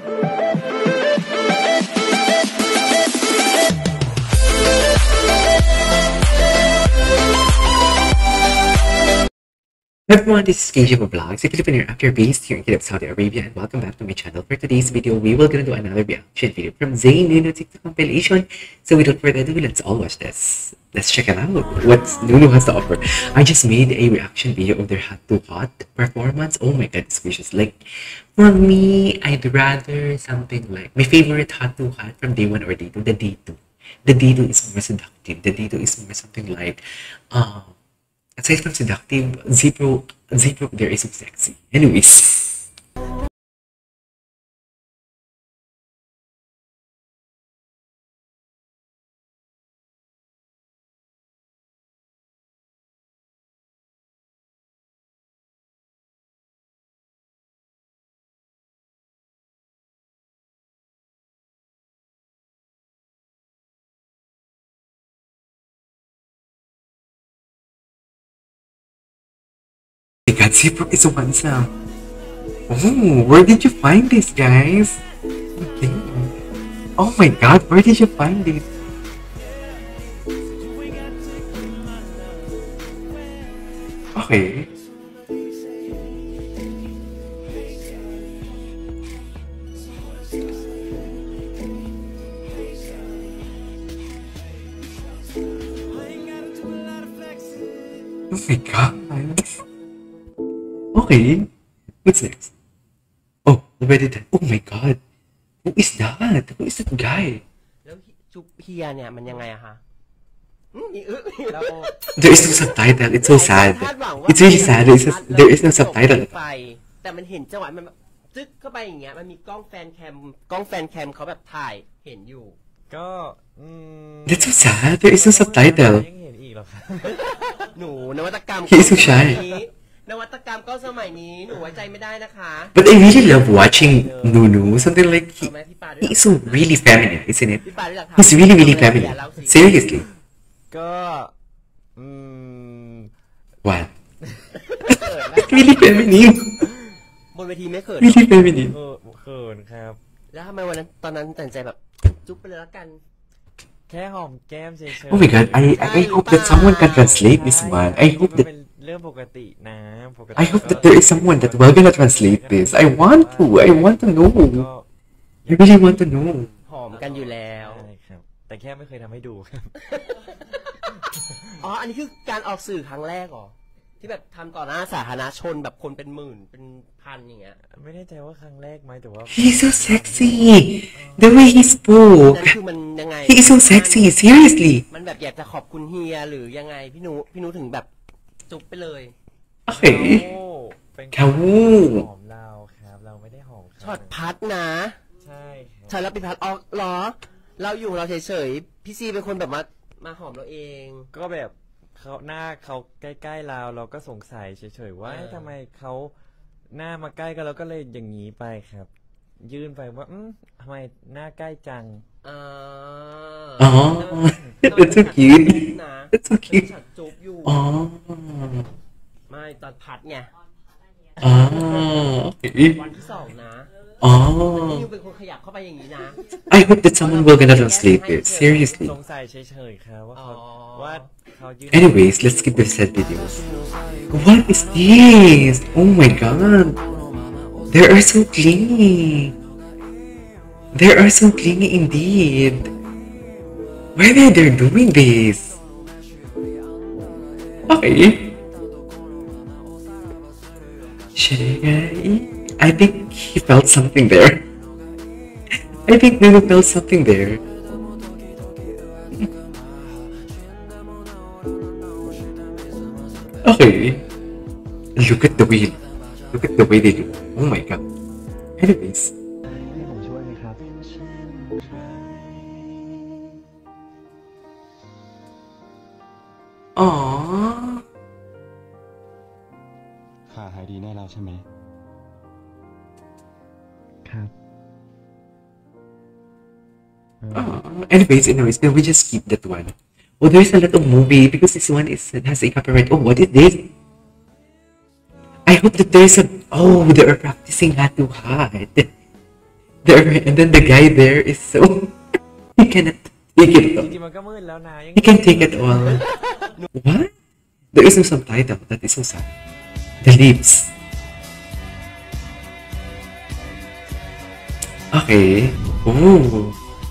Hey everyone, this is KJ Vlogs, a Filipino actor based here in Kidab, Saudi Arabia, and welcome back to my channel. For today's video, we will gonna do another reaction video from Zayn Nuno TikTok compilation. So without further ado, let's all watch this. Let's check it out. What Nuno has to offer. I just made a reaction video of their Hot to Hot performance. Oh my god, it's vicious. Like, for me, I'd rather something like my favorite Hot to Hot from day 1 or day 2, the day 2. The day 2 is more seductive. The day 2 is more something like, aside from seductive, Zipro, there is so sexy. Anyways. My god, Zipro is handsome. Oh, where did you find this, guys? Okay. Oh my god, where did you find it? Okay. Oh my god. Okay. What's next? Oh, already done. Oh my god. Who is that? Who is that guy? แล้วจุบเฮียเนี่ยมันยังไงอะคะ There is no subtitle. It's so sad. It's really sad. There is no subtitle. แต่มันเห็นจังหวะมันจึ๊กเข้าไปอย่างเงี้ยมันมีกล้องแฟนแคมเขาแบบถ่ายเห็นอยู่ก็ That's so sad. There is no subtitle. ยังเห็นอีกหรอครับหนูนวัตกรรม He is so shy. นวัตกรรมก็สมัยนี้หนูไว้ใจไม่ได้นะคะ But I really love watching Nuno. Something like he is so really feminine, isn't it? He's really, really feminine. Seriously. ก็ What? Really feminine. บนเวทีไม่เขิน Really feminine. เขินครับแล้วทำไมวันนั้นตอนนั้นตัดใจแบบจุ๊บไปเลยละกันแค่หอมแก้มเฉยๆ Oh my god, I hope that someone can translate this one. I hope that เป็นเรื่องปกตินะปกติ I hope that there is someone that will gonna translate this. I want to know. I really want to know. หอมกันอยู่แล้วใช่ครับแต่แค่ไม่เคยทำให้ดูครับอ๋อ อันนี้คือการออกสื่อครั้งแรกเหรอ ที่แบบทำต่อหน้าสาธารณชนแบบคนเป็นหมื่นเป็นพันอย่างเงี้ยไม่แน่ใจว่าครั้งแรกไหมแต่ว่า He's so sexy. The way he spoke. นั่นคือมันยังไง He is so sexy. Seriously. มันแบบอยากจะขอบคุณเฮียหรือยังไงพี่นุถึงแบบจุ๊บไปเลย Okay. โอ้เป็นเขาหอมเราครับเราไม่ได้หอมช็อตพัดนะใช่ครับช็อตแล้วปิดพัดออกเหรอ เราอยู่เราเฉยๆพี่ซีเป็นคนแบบมาหอมเราเองก็แบบเขาหน้าเขาใกล้ๆเราก็สงสัยเฉยๆว่าทำไมเขาหน้ามาใกล้กันเราก็เลยอย่างนี้ไปครับ ยื่นไปว่าทำไมหน้าใกล้จังอ๋อ That's so cute. นะ That's so cute. ช็อตจุ๊บอยู่อ๋อไม่ตอนพัดไงอ๋อ Okay. วันที่2นะอ๋อพี่นิวเป็นคนขยับเข้าไปอย่างนี้นะ I hope that someone will gonna translate this. Seriously. สงสัยเฉยๆครับว่าเขายื่น Anyways, let's skip the sad videos. What is this? Oh my god. They are so clingy. They are so clingy indeed. Why are they doing this? Okay. I think he felt something there. I think Nuno felt something there. Okay. Look at the way they do. Oh my god. Anyways. ให้ผมช่วยไหมครับ Aww. ขาหายดีแน่แล้วใช่ไหมครับ Anyways, then we just skip that one. Oh, there's a lot of movie because this one has a copyright. Oh, what is this? I hope that there's a... Oh, they are practicing Hot to Hot. There, and then the guy there is so he cannot take it จ all. ริงๆมันก็มืดแล้วนะยัง He can't take it all. What? There is no subtitle. That is so sad. The lips. Okay. Oh.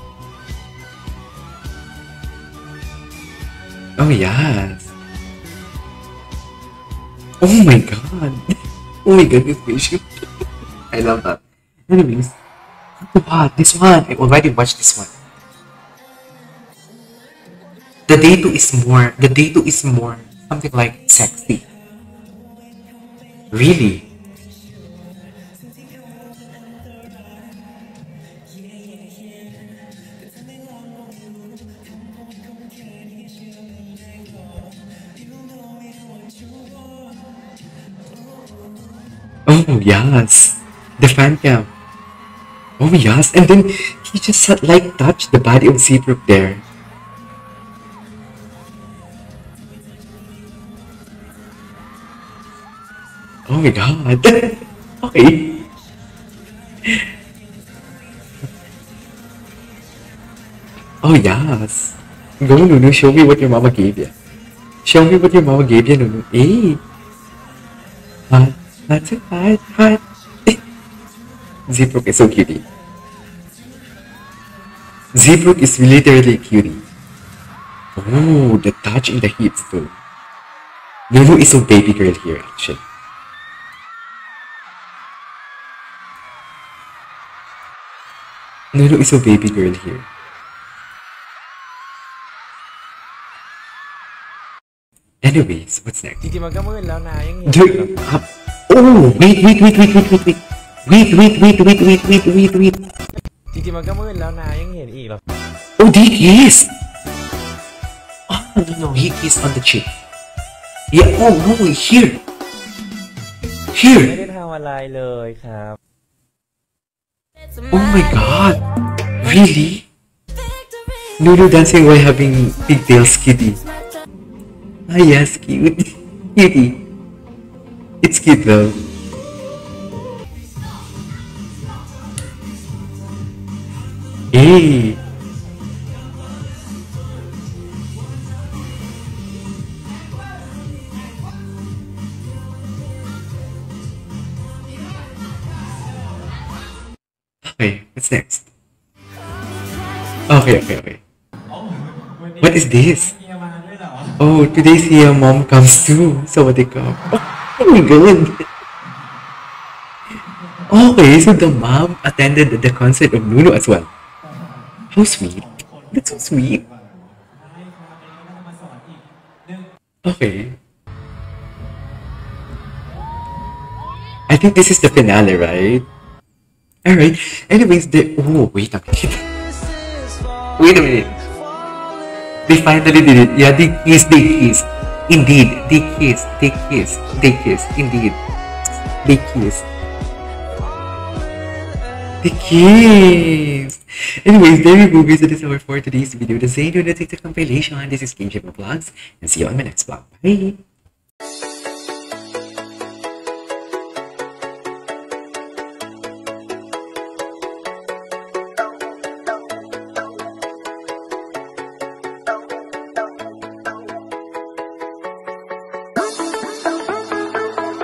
Oh yes. Oh my god. Oh my god, this visual. I love that. Anyways. What? This one. I already watched this one. The day two is more something like sexy. Really? Oh yes. The fan cam. Oh yes. And then he just like touched the body of Seabrook there. Oh my god. Okay. Oh yes. Go Nunu, show me what your mama gave you. Show me what your mama gave you, Nunu. Hey. Hot. That's it. Hot. Hot. Zeebrook is so cutie. Zeebrook is literally cutie. Oh, the touch in the hips too. Nunu is so baby girl here actually. Nunu is a baby girl here. Anyways, what's next? จริงๆมันก็มืดแล้วนะยังเห็น Dude, oh, wait. Wait. จริงๆมันก็มืดแล้วนะยังเห็นอีกเหรอ Oh, they kiss. Oh, no, he kissed on the cheek. Yeah, oh, no, here. ไม่ได้ทำอะไรเลยครับ Oh my god. Really? Nunu dancing while having pigtails kitty. Ah yes, cute. Kitty. It's cute though. Hey. Okay, what's next? Okay. What is this? Oh, today's here mom comes too. So what they come? Oh my god. Okay, so the mom attended the concert of Nunu as well. How sweet. That's so sweet. Okay. I think this is the finale, right? Alright. Anyways, oh, wait a minute. Wait a minute. They finally did it. Yeah, they kissed. Indeed, they kissed. Indeed. They kissed. Anyways, there you go guys. That is our for today's video. The Zayn Lunatic compilation. This is King Vlogs. And see you on my next vlog. Bye!